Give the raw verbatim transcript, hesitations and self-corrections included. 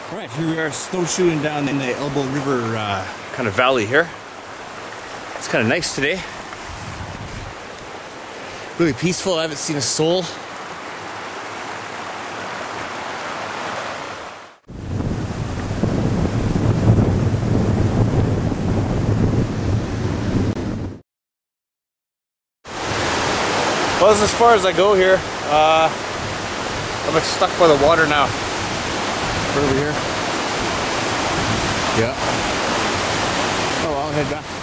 Right, here we are snowshoeing down in the Elbow River uh, kind of valley here. It's kind of nice today. Really peaceful. I haven't seen a soul. Well, this is as far as I go here. Uh, I'm stuck by the water now. Over here. Yeah. Oh, I'll head back.